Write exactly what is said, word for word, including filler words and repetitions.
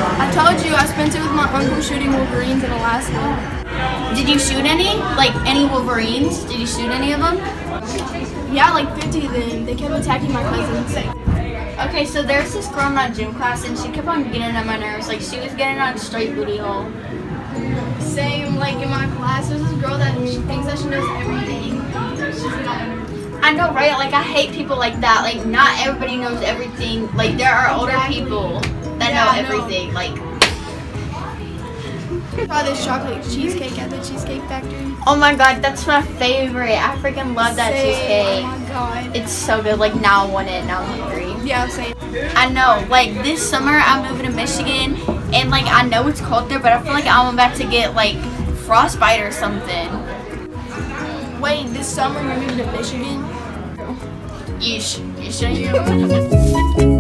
I told you I spent it with my uncle shooting wolverines in Alaska. Did you shoot any? Like any wolverines? Did you shoot any of them? Yeah, like fifty of them. They kept attacking my cousins. Okay, so there's this girl in my gym class and she kept on getting on my nerves. Like she was getting on straight booty hole. Same, like in my class, there's this girl that she thinks that she knows everything. She's not. I know, right? Like I hate people like that. Like not everybody knows everything. Like there are older people that Yeah, know I everything. know. Like Try this chocolate cheesecake at the Cheesecake Factory. oh my god, that's my favorite. I freaking love that Same. cheesecake. Oh my god. It's so good. Like now I want it. Now I'm hungry. Yeah, same. I know. Like this summer I'm moving to Michigan, and like I know it's cold there, but I feel like I'm about to get like frostbite or something. Wait, this summer you're moving to Michigan? Yeesh. You sure you?